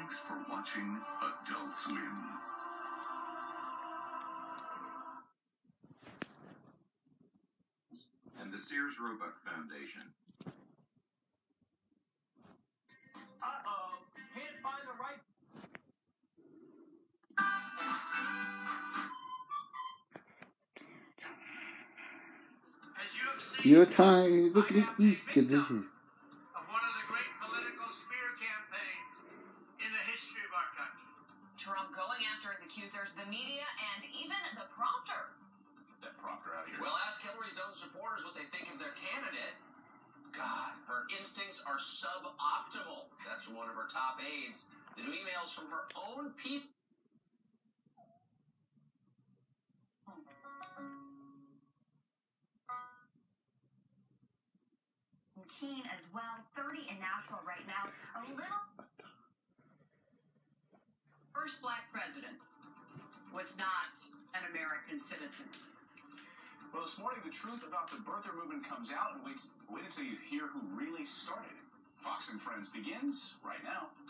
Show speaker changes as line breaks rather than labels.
Thanks for watching Adult Swim.
And the Sears Roebuck Foundation.
Uh-oh, can't find the right... As you have seen,
Your time, look
I
at
am
the East
a victim
Division.
of one of the great political smear campaigns in the history of our country.
Trump going after his accusers, the media, and even the prompter.
Get that prompter out of here. Well, ask Hillary's own supporters what they think of their candidate. God, her instincts are suboptimal. That's from one of her top aides. The new emails from her own people.
Keen as well, 30 in Nashville right now. A little.
First black president was not an American citizen.
Well, this morning, the truth about the birther movement comes out, and wait until you hear who really started it. Fox and Friends begins right now.